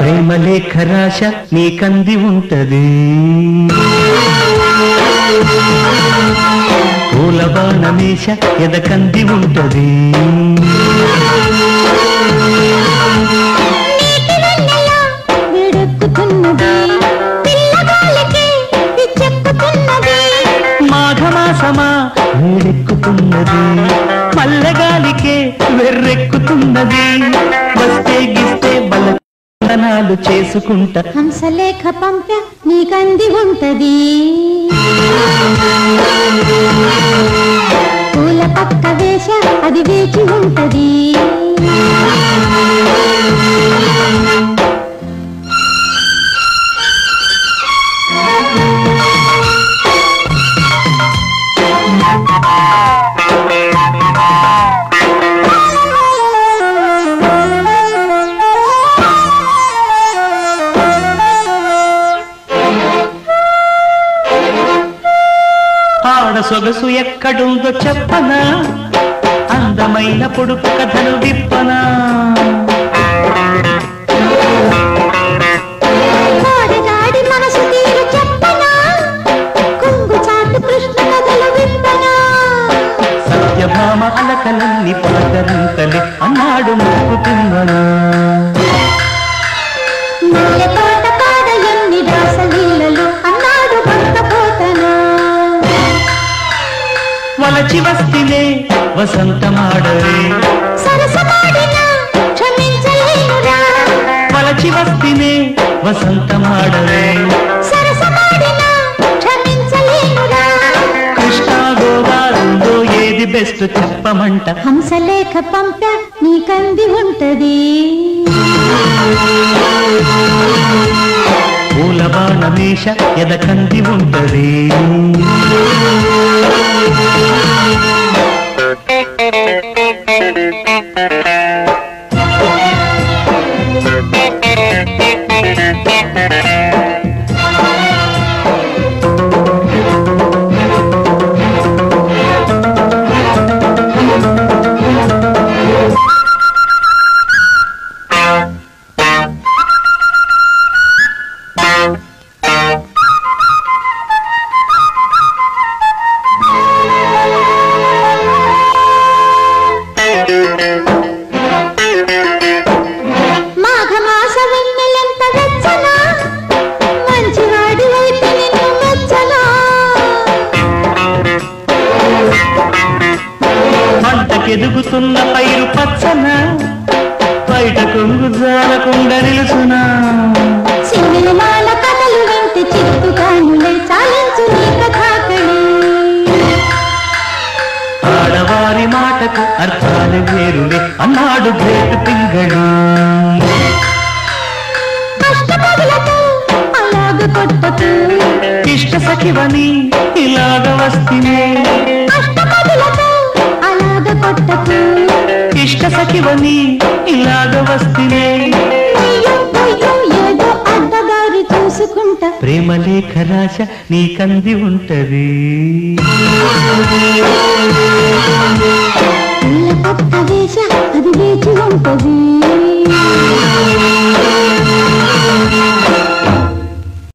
ప్రేమలేఖ రాశ నీకంది ఉంటది పూలబాణమేష ఎదకంది ఉంటది మాఘమాసమా వేడెక్కుతున్నది మల్లెగాలికే వెర్రెక్కుతున్నది వస్తే గిస్తే బలనాలు చేసుకుంటా హంసలేఖ పంప నీకంది ఉంటది పూల పక్క వేష అది వేచి ఉంటది సొగసు ఎక్కడుందో చెప్పనా అందమైన పొడుపు కథను విప్పనా కోడగాడి మనసు తీరు చెప్పనా కుంగు చాటు కృష్ణ కథలు విప్పనా సత్యభామ అలకలన్నీ పలకరింతలే అన్నాడు మొక్కుతున్నా మల్లెతోట కాడ ఎన్ని రాసలీలలు అన్నాడు భక్తపోతనా వలచి వస్తినే వసంతమాడరే సరసమాడినా క్షమించలేనురా వలచి వస్తినే వసంతమాడరే సరసమాడినా క్షమించలేనురా కృష్ణ గోదావరిలో ఏది బెస్ట్ చెప్పమంట హంసలేఖ పంప నీకంది ఉంటది పూలబాణమేష ఎదకంది ఉంటది మాఘమాస వెన్నెలెంత వెచ్చనా మంచివాడి వైపు నిన్ను మెచ్చనా పంటకెదుగుతున్న పైరు పచ్చన బయట కొంగు జాలకుండా నిలుసునా సినిమాల కథలు వింటే చిత్తు కానులే చాలించు నీ కథాకళి ఆడవారి మాటకు అర్థాలు వేరులే అన్నాడు గ్రేట్ పింగళి అష్టపదులతో అలాగ కొట్టకు ఇష్ట సఖివని ఇలాగ వస్తినే అష్టపదులతో అలాగ కొట్టకు ఇష్ట సఖివని ఇలాగ వస్తినే అయ్యో అయ్యో ఏదో అడ్డదారి చూసుకుంటా ప్రేమలేఖ రాశ నీకంది ఉంటది పూల పక్క వేష అది వేచి ఉంటది